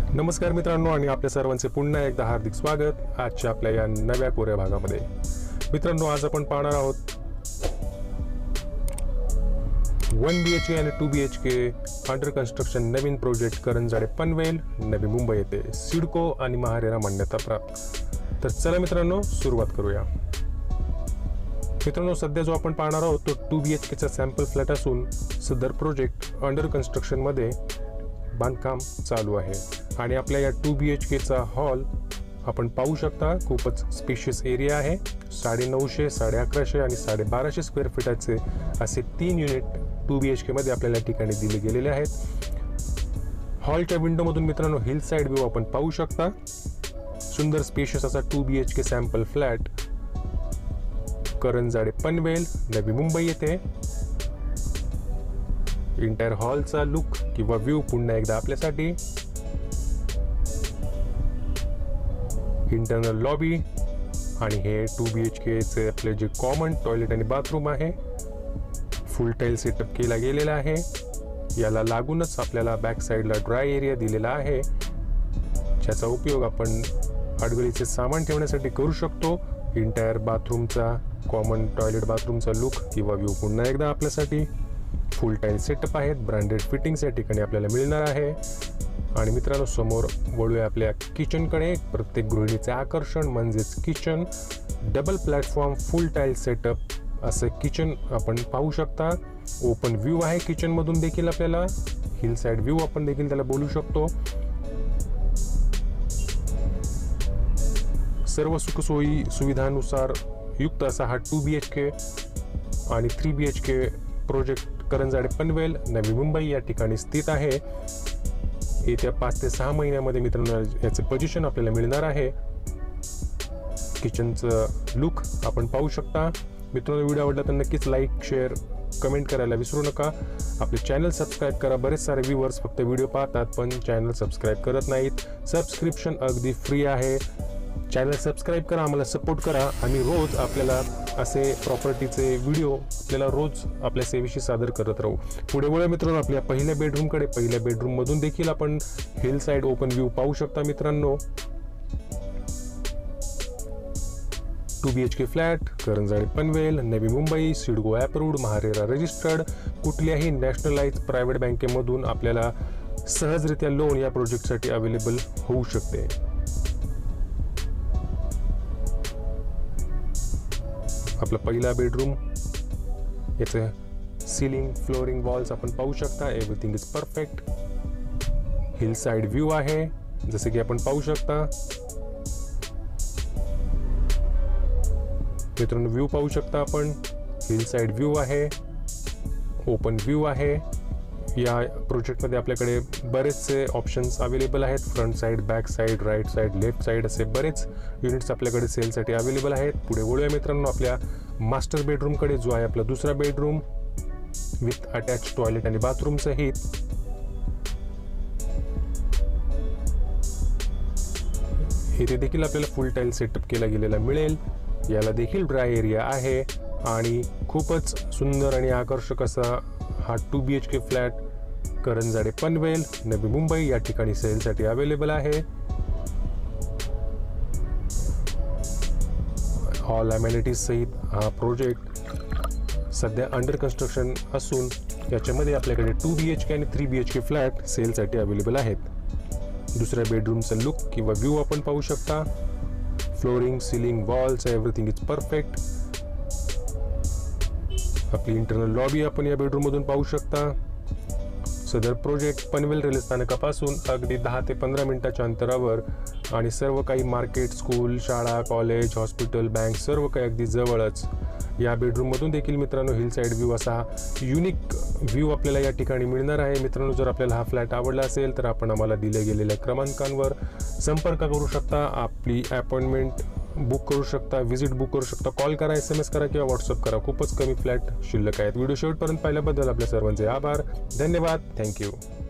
नमस्कार मित्रांनो आणि आपल्या सर्वांचे पुन्हा एकदा हार्दिक स्वागत आजच्या आपल्या या नव्या कोऱ्या भागामध्ये। मित्रांनो, आज आपण पाहणार आहोत 1 BHK आणि 2 BHK अंडर कन्स्ट्रक्शन नवीन प्रोजेक्ट करंजाडे पनवेल नवी मुंबई येथे सिडको आणि महारेरा मान्यता प्राप्त। तर चला मित्रांनो, सुरुवात करूया। मित्रांनो, सध्या जो आपण पाहणार आहोत तो 2 BHK चा सॅम्पल फ्लॅट असून सदर प्रोजेक्ट अंडर कन्स्ट्रक्शन मध्ये बांधकाम चालू आहे आणि आपल्या या 2 BHK चा हॉल आपण पाहू शकता। खूपच स्पेशियस एरिया आहे। 950, 1150 आणि 1250 स्क्वेअर फीटाचे असे 3 युनिट 2 BHK मध्ये आपल्याला ठिकाणी दिले गेलेले आहेत। हॉलच्या विंडोमधून मित्रांनो हिल साइड व्ह्यू आपण पाहू शकता। सुंदर स्पेशियस असा 2 BHK sample flat Karanjade Panvel Navi Mumbai येथे। इंटायर हॉलचा लुक किंवा व्ह्यू पुन्हा एकदा आपल्यासाठी। इंटरनल लॉबी आणि हे 2 BHK चे आपले जे कॉमन टॉयलेट आणि बाथरूम आहे, फुल टाइल सेटअप केला गेलेला आहे। याला लागूनच आपल्याला बॅक साइडला ड्राय एरिया दिलेला आहे, ज्याचा उपयोग आपण अडगळीचे सामान ठेवण्यासाठी करू शकतो। इंटायर बाथरूमचा कॉमन टॉयलेट बाथरूमचा लुक किंवा व्ह्यू पुन्हा एकदा आपल्यासाठी। फुल टाइल सेटअप आहेत, ब्रँडेड फिटिंग्स या ठिकाणी आपल्याला मिळणार आहे। आणि मित्रांनो, समोर वळूया आपल्या किचनकडे। प्रत्येक गृहिणीचे आकर्षण म्हणजेच kitchen. Double platform full tile setup असं किचन आपण पाहू शकता। ओपन व्ह्यू आहे किचन मधून देखील आपल्याला। हिल साइड व्ह्यू आपण देखील त्याला बोलू शकतो। सर्व सुखसोयी सुविधांनुसार युक्त असा हा 2 BHK आणि 3 BHK प्रोजेक्ट करंजाडे पनवेल नवी मुंबई या ठिकाणी स्थित आहे। येत्या 5 ते 6 महिन्यामध्ये मित्रांनो याचे पोझिशन आपल्याला मिळणार आहे। किचनचं लुक आपण पाहू शकता। मित्रांनो, व्हिडिओ आवडला तर नक्कीच लाईक, शेअर, कमेंट करायला विसरू नका। आपले चॅनल सबस्क्राईब करा। बरेच सारे व्ह्यूअर्स फक्त व्हिडिओ पाहतात पण चॅनल सबस्क्राईब करत नाहीत। सबस्क्रिप्शन अगदी फ्री आहे। चॅनल सबस्क्राईब करा, आम्हाला सपोर्ट करा। आम्ही रोज आपल्याला असे प्रॉपर्टीचे व्हिडिओ आपल्याला रोज आपल्या सेवेशी सादर करत राहू। पुढे वळूया मित्रांनो आपल्या पहिल्या बेडरूमकडे। पहिल्या बेडरूम मधून देखील आपण हिल साइड ओपन व्ह्यू पाहू शकता मित्रांनो। 2 BHK flat Karanjade Panvel Navi Mumbai, CIDCO approved, MahaRERA registered. कुठल्याही नॅशनलाइज प्रायव्हेट बँकेमधून आपल्याला सहजरित्या लोन या प्रोजेक्टसाठी अवेलेबल होऊ शकते। आपला पहिला बेडरूम, याचे सीलिंग, फ्लोरिंग, वॉल्स आपण पाहू शकता। Everything is perfect. Hill side view आहे जसे की आपण पाहू शकता। मित्रांनो, व्ह्यू पाहू शकता आपण। हिल साइड व्ह्यू आहे, ओपन व्ह्यू आहे। या प्रोजेक्टमध्ये आपल्याकडे बरेचसे ऑप्शन्स अवेलेबल आहेत। Front side, back side, right side, left side असे बरेच युनिट्स आपल्याकडे सेलसाठी अवेलेबल आहेत। पुढे वळूया मित्रांनो आपल्या मास्टर बेडरूमकडे, जो आहे आपला दुसरा बेडरूम विथ अटॅच टॉयलेट आणि बाथरूम सहित। इथे देखील आपल्याला फुल टाइल सेटअप केला गेलेला मिळेल। याला देखील ड्राय एरिया आहे आणि खूपच सुंदर आणि आकर्षक असा हा 2 BHK फ्लॅट करंजाडे पनवेल नवी मुंबई या ठिकाणी सेलसाठी अवेलेबल आहे। ऑल अमेनिटीज सहित हा प्रोजेक्ट सध्या अंडर कन्स्ट्रक्शन असून याच्यामध्ये आपल्याकडे 2 BHK आणि 3 BHK फ्लॅट सेलसाठी अवेलेबल आहेत। दुसऱ्या बेडरूमचा लुक किंवा व्ह्यू आपण पाहू शकता। Flooring, ceiling, walls, everything is perfect. आपली इंटरनल लॉबी आपण या बेडरूम मधून पाहू शकता। सदर प्रोजेक्ट पनवेल रेल्वे स्थानकापासून अगदी 10 ते 15 मिनिटाच्या अंतरावर आणि सर्व काही मार्केट, स्कूल, शाळा, कॉलेज, हॉस्पिटल, बँक सर्व काही अगदी जवळच। या बेडरूम मधून देखील मित्रांनो हिल साइड व्ह्यू असा युनिक व्ह्यू आपल्याला या ठिकाणी मिळणार आहे। मित्रांनो, जर आपल्याला हा फ्लॅट आवडला असेल तर आपण आम्हाला दिल्या गेलेल्या क्रमांकांवर संपर्क करू शकता। आपली अपॉइंटमेंट बुक करू शकता, विजिट बुक करू शकता, कॉल करा, SMS करा किंवा व्हॉट्सअप करा। खूपच कमी फ्लॅट शिल्लक आहेत। व्हिडिओ शेवटपर्यंत पाहिल्याबद्दल आपल्या सर्वांचे आभार, धन्यवाद, थँक्यू।